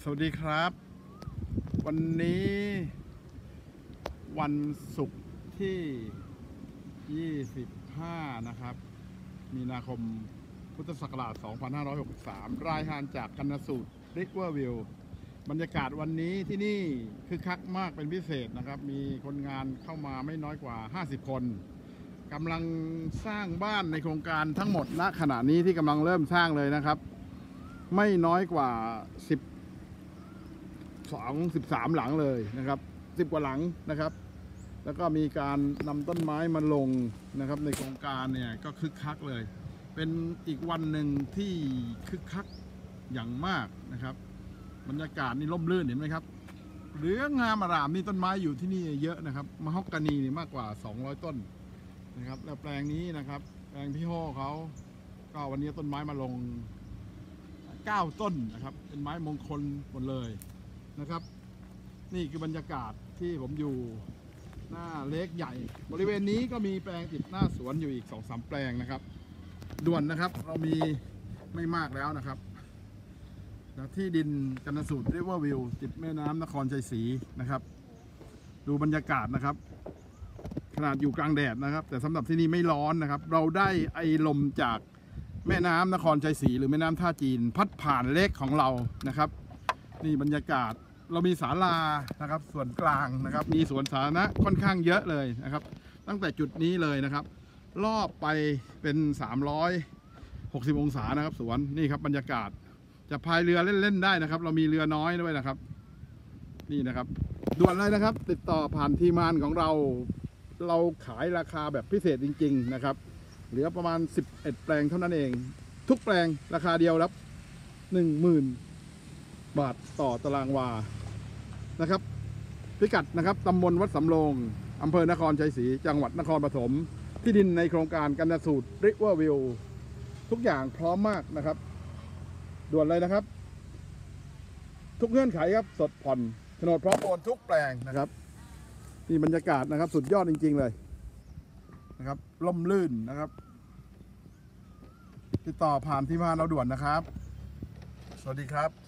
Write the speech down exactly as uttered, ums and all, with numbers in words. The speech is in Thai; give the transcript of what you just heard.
สวัสดีครับวันนี้วันศุกร์ที่ยี่สิบห้านะครับมีนาคมพุทธศักราชสองพันห้าร้อยหกสิบสามรายงานจากกันสูตรริเวอร์วิวบรรยากาศวันนี้ที่นี่คึกคักมากเป็นพิเศษนะครับมีคนงานเข้ามาไม่น้อยกว่าห้าสิบคนกำลังสร้างบ้านในโครงการทั้งหมดณขณะนี้ที่กำลังเริ่มสร้างเลยนะครับไม่น้อยกว่าสิบสอง สิบสามหลังเลยนะครับสิบกว่าหลังนะครับแล้วก็มีการนำต้นไม้มาลงนะครับในโครงการเนี่ยก็คึกคักเลยเป็นอีกวันหนึ่งที่คึกคักอย่างมากนะครับบรรยากาศนี่ร่มรื่นเห็นไหมครับเหลืองามอร่ามนี่ต้นไม้อยู่ที่นี่เยอะนะครับมะฮอกกานีนี่มากกว่าสองร้อยต้นนะครับแล้วแปลงนี้นะครับแปลงพี่โฮเขาก็วันนี้ต้นไม้มาลงเก้าต้นนะครับเป็นไม้มงคลหมดเลยนะครับนี่คือบรรยากาศที่ผมอยู่หน้าเล็กใหญ่บริเวณนี้ก็มีแปลงติดหน้าสวนอยู่อีก สองสาม แปลงนะครับด่วนนะครับเรามีไม่มากแล้วนะครับที่ดินกันสูตรริเวอร์วิวติดแม่น้ำนครชัยศรีนะครับดูบรรยากาศนะครับขนาดอยู่กลางแดดนะครับแต่สำหรับที่นี่ไม่ร้อนนะครับเราได้ไอลมจากแม่น้ำนครชัยศรีหรือแม่น้ำท่าจีนพัดผ่านเล็กของเรานะครับนี่บรรยากาศเรามีศาลานะครับส่วนกลางนะครับมีสวนสาธารณะค่อนข้างเยอะเลยนะครับตั้งแต่จุดนี้เลยนะครับรอบไปเป็นสามร้อยหกสิบองศานะครับสวนนี่ครับบรรยากาศจะพายเรือเล่นๆได้นะครับเรามีเรือน้อยด้วยนะครับนี่นะครับด่วนเลยนะครับติดต่อผ่านทีมงานของเราเราขายราคาแบบพิเศษจริงๆนะครับเหลือประมาณสิบเอ็ดแปลงเท่านั้นเองทุกแปลงราคาเดียวครับหนึ่งหมื่นบาทต่อตารางวานะครับพิกัดนะครับตำบลวัดสำโรงอำเภอนครชัยศรีจังหวัดนครปฐมที่ดินในโครงการกันสูตรริเวอร์วิวทุกอย่างพร้อมมากนะครับด่วนเลยนะครับทุกเงื่อนไขครับสดผ่อนโฉนดพร้อมโอนทุกแปลงนะครับนี่บรรยากาศนะครับสุดยอดจริงๆเลยนะครับล่มลื่นนะครับติดต่อผ่านที่มาเราด่วนนะครับสวัสดีครับ